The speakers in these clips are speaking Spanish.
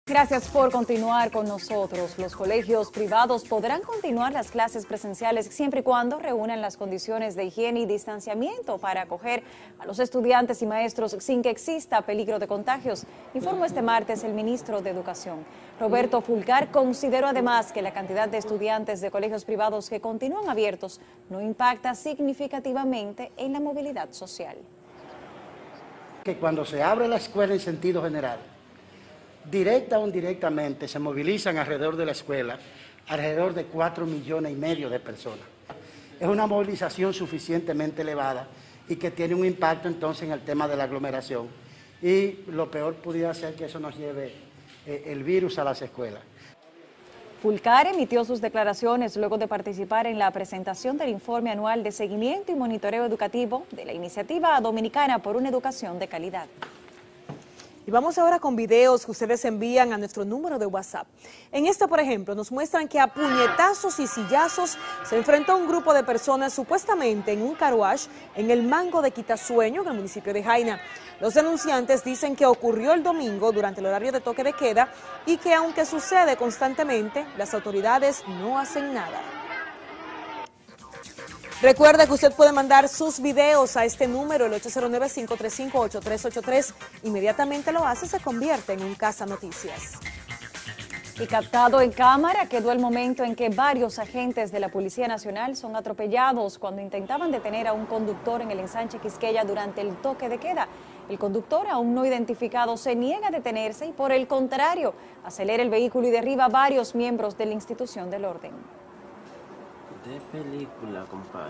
Gracias por continuar con nosotros. Los colegios privados podrán continuar las clases presenciales siempre y cuando reúnan las condiciones de higiene y distanciamiento para acoger a los estudiantes y maestros sin que exista peligro de contagios, informó este martes el ministro de Educación. Roberto Fulcar consideró además que la cantidad de estudiantes de colegios privados que continúan abiertos no impacta significativamente en la movilidad social. Que cuando se abre la escuela en sentido general, directa o indirectamente se movilizan alrededor de la escuela alrededor de 4,5 millones de personas. Es una movilización suficientemente elevada y que tiene un impacto entonces en el tema de la aglomeración. Y lo peor pudiera ser que eso nos lleve el virus a las escuelas. Fulcar emitió sus declaraciones luego de participar en la presentación del informe anual de seguimiento y monitoreo educativo de la Iniciativa Dominicana por una Educación de Calidad. Y vamos ahora con videos que ustedes envían a nuestro número de WhatsApp. En esta, por ejemplo, nos muestran que a puñetazos y sillazos se enfrentó un grupo de personas supuestamente en un car wash en el Mango de Quitasueño, en el municipio de Jaina. Los denunciantes dicen que ocurrió el domingo durante el horario de toque de queda y que aunque sucede constantemente, las autoridades no hacen nada. Recuerde que usted puede mandar sus videos a este número, el 809-535-8383. Inmediatamente lo hace, se convierte en un Casa Noticias. Y captado en cámara quedó el momento en que varios agentes de la Policía Nacional son atropellados cuando intentaban detener a un conductor en el ensanche Quisqueya durante el toque de queda. El conductor, aún no identificado, se niega a detenerse y, por el contrario, acelera el vehículo y derriba a varios miembros de la institución del orden. De película, compadre.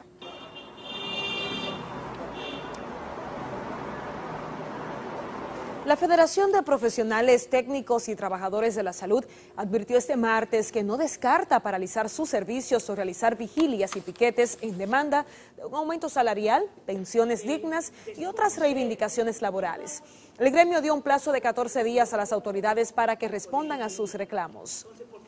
La Federación de Profesionales Técnicos y Trabajadores de la Salud advirtió este martes que no descarta paralizar sus servicios o realizar vigilias y piquetes en demanda de un aumento salarial, pensiones dignas y otras reivindicaciones laborales. El gremio dio un plazo de 14 días a las autoridades para que respondan a sus reclamos.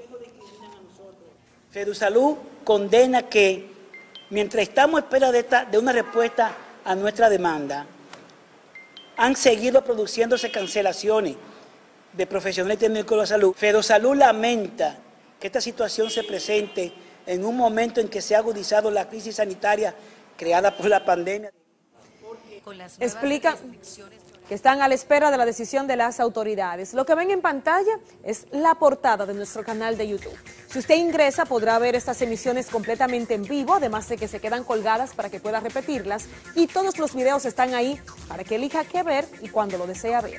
FEDUSALUD condena que, mientras estamos a espera de una respuesta a nuestra demanda, han seguido produciéndose cancelaciones de profesionales técnicos de la salud. FEDUSALUD lamenta que esta situación se presente en un momento en que se ha agudizado la crisis sanitaria creada por la pandemia. Explica que están a la espera de la decisión de las autoridades. Lo que ven en pantalla es la portada de nuestro canal de YouTube. Si usted ingresa podrá ver estas emisiones completamente en vivo, además de que se quedan colgadas para que pueda repetirlas, y todos los videos están ahí para que elija qué ver y cuando lo desea ver.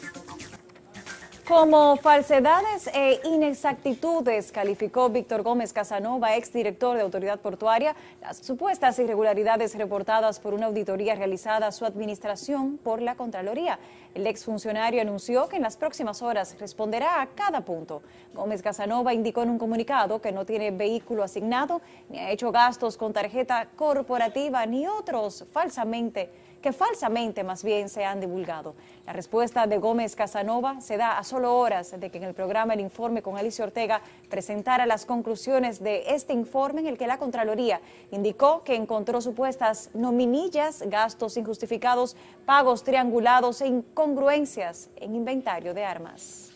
Como falsedades e inexactitudes calificó Víctor Gómez Casanova, exdirector de Autoridad Portuaria, las supuestas irregularidades reportadas por una auditoría realizada a su administración por la Contraloría. El exfuncionario anunció que en las próximas horas responderá a cada punto. Gómez Casanova indicó en un comunicado que no tiene vehículo asignado, ni ha hecho gastos con tarjeta corporativa, ni otros falsamente más bien se han divulgado. La respuesta de Gómez Casanova se da a solo horas de que en el programa El Informe con Alicia Ortega presentara las conclusiones de este informe en el que la Contraloría indicó que encontró supuestas nominillas, gastos injustificados, pagos triangulados e incongruencias en inventario de armas.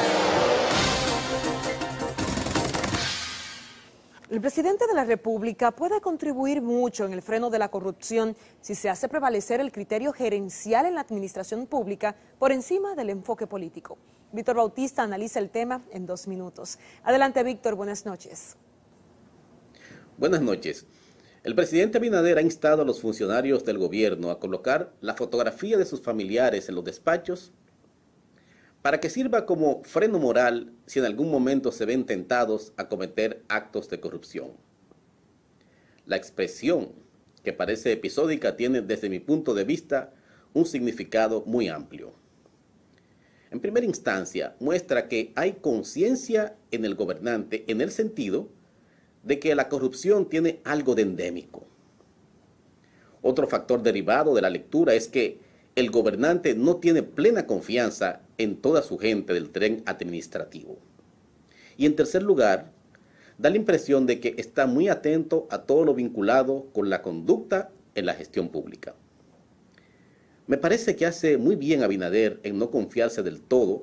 El presidente de la República puede contribuir mucho en el freno de la corrupción si se hace prevalecer el criterio gerencial en la administración pública por encima del enfoque político. Víctor Bautista analiza el tema en 2 minutos. Adelante, Víctor, buenas noches. Buenas noches. El presidente Abinader ha instado a los funcionarios del gobierno a colocar la fotografía de sus familiares en los despachos para que sirva como freno moral si en algún momento se ven tentados a cometer actos de corrupción. La expresión, que parece episódica, tiene desde mi punto de vista un significado muy amplio. En primera instancia, muestra que hay conciencia en el gobernante en el sentido de que la corrupción tiene algo de endémico. Otro factor derivado de la lectura es que el gobernante no tiene plena confianza en toda su gente del tren administrativo. Y en tercer lugar, da la impresión de que está muy atento a todo lo vinculado con la conducta en la gestión pública. Me parece que hace muy bien Abinader en no confiarse del todo,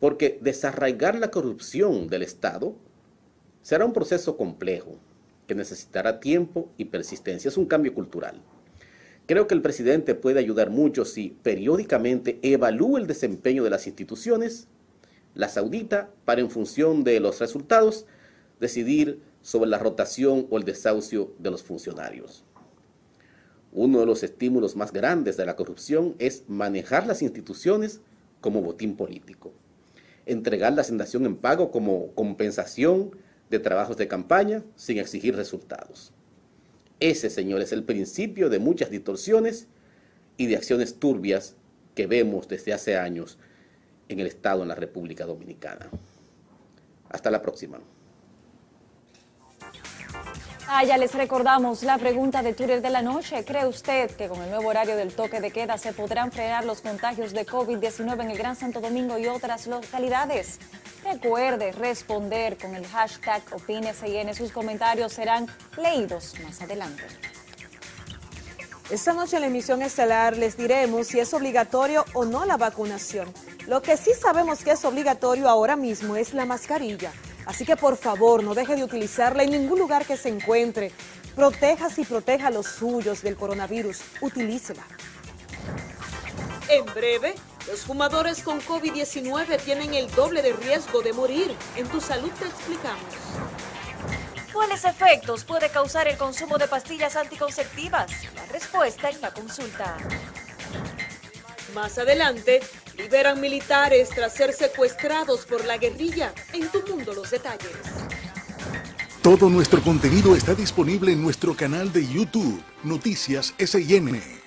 porque desarraigar la corrupción del Estado será un proceso complejo que necesitará tiempo y persistencia. Es un cambio cultural. Creo que el presidente puede ayudar mucho si periódicamente evalúa el desempeño de las instituciones, las audita para, en función de los resultados, decidir sobre la rotación o el desahucio de los funcionarios. Uno de los estímulos más grandes de la corrupción es manejar las instituciones como botín político, entregar la asignación en pago como compensación de trabajos de campaña sin exigir resultados. Ese, señores, es el principio de muchas distorsiones y de acciones turbias que vemos desde hace años en el Estado, en la República Dominicana. Hasta la próxima. Ya les recordamos la pregunta de Twitter de la noche. ¿Cree usted que con el nuevo horario del toque de queda se podrán frenar los contagios de COVID-19 en el Gran Santo Domingo y otras localidades? Recuerde responder con el hashtag OpíneSIN. Sus comentarios serán leídos más adelante. Esta noche en la emisión estelar les diremos si es obligatorio o no la vacunación. Lo que sí sabemos que es obligatorio ahora mismo es la mascarilla. Así que por favor no deje de utilizarla en ningún lugar que se encuentre. Protéjase y proteja a los suyos del coronavirus. Utilícela. En breve, los fumadores con COVID-19 tienen el doble de riesgo de morir. En Tu Salud te explicamos. ¿Cuáles efectos puede causar el consumo de pastillas anticonceptivas? La respuesta en la consulta. Más adelante, liberan militares tras ser secuestrados por la guerrilla. En Tu Mundo los detalles. Todo nuestro contenido está disponible en nuestro canal de YouTube, Noticias SIN.